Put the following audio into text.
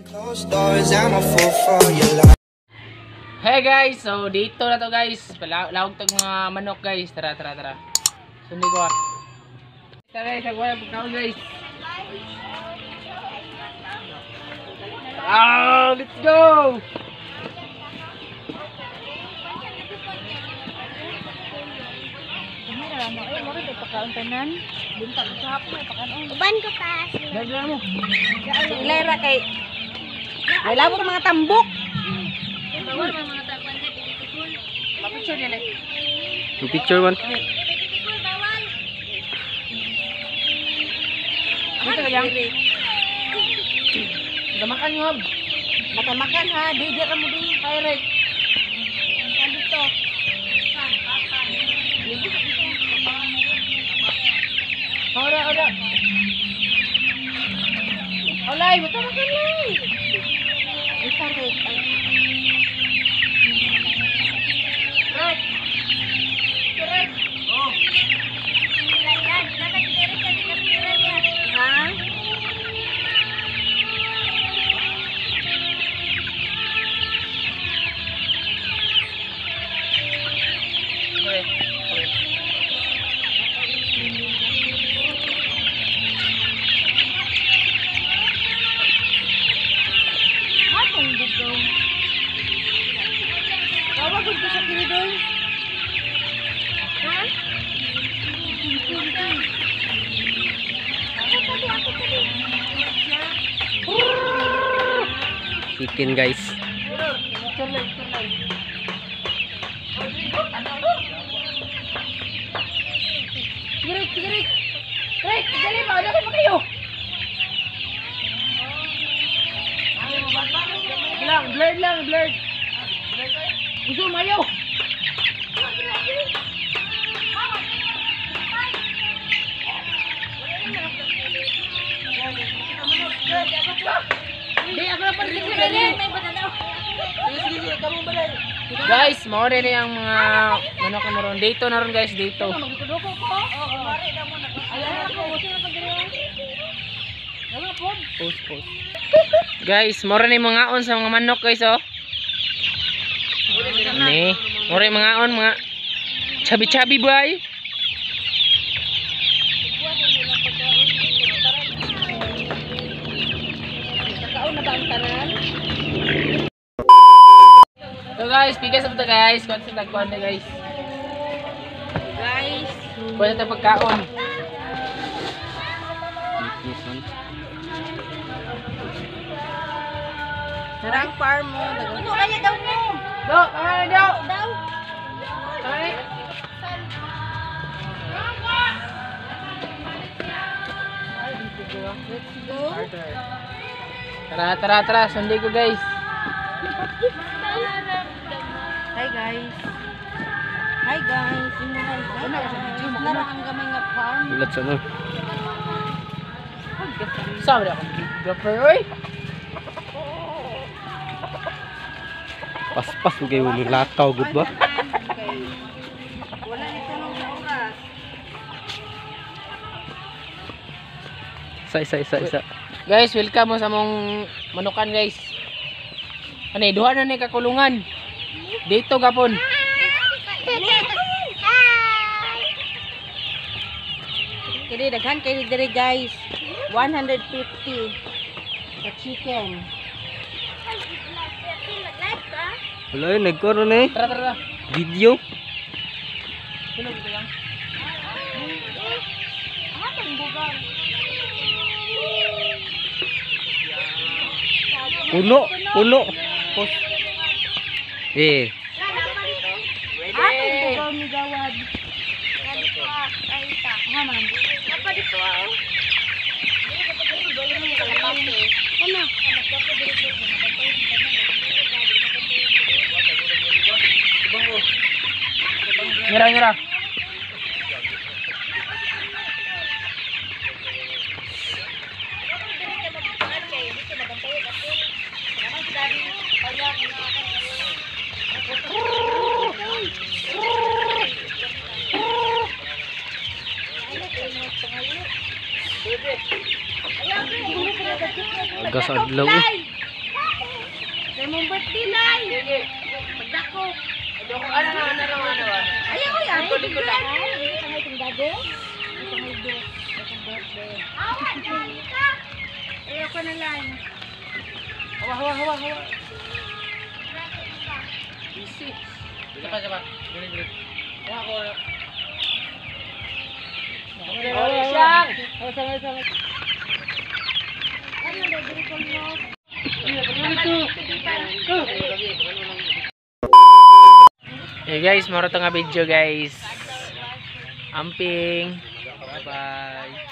Hey guys, so dito na to guys. Lawag tong mga manok guys. Tara. Sundi ko ah. Tara, isa ko pagkaon guys. Let's go! Uban ko pa. Dagdag mo. Ilera kay. May labot mga tambok. Pa-picture nila. Picture man. Dito kayang. Damakan nyo hab. Matamakan ha. Di ra mo din. Pirate. Dito. Ora. Olay, matamakan lay. Isa rin. Correct. Oh. Ha? Atong bugaw. Tawagod ko sa kinidoy. Ha? Chicken guys. Sigaret. Right, dali ba? Dali pa kayo. Blurred. Gusto mayo. Di ako na pala guys, mau rin yung mga manok na ron. Dito na ron guys, dito. Post. Guys, mau rin yung mga on sa mga manok guys oh. Nih, mau rin mga on, mga chubby boy. So guys, pigas apa guys? Kuha sa tagpuan na guys. Kuha sa pagkaon. Sarang farm mo. Ito kaya daw mo. Daw. Ay. Let's go. Tara, sundi ko guys. Hi guys. Nara ang gamay nga farm. Ulat sa no. Sabi ako, videographer oy. Pas kayo lakaw gud ba? Wala nito nung oras. Isa. Guys, welcome mo sa mong manukan guys. Ano, duha na ni kakulungan. Dito gapon. Kini daghan kay diri guys. 150 the chicken. Wala yun, nagkaroon eh. Tara. Video. Tulog ito lang. Puno. Post. Eh. Ready. Kami gawad. Ngira. Agas adlaw eh. Among birthday na. Sige. Pagdako. Ano. Ayaw yan. Likod, likod lang. Ay, itong gago. Itong birthday. Itong birthday. Ayaw ko na lang. Hawa. Easy. Sapa. Gini. Hawa ko. Oh, siyang. Hey guys, maro to nga video guys. Amping. Bye bye.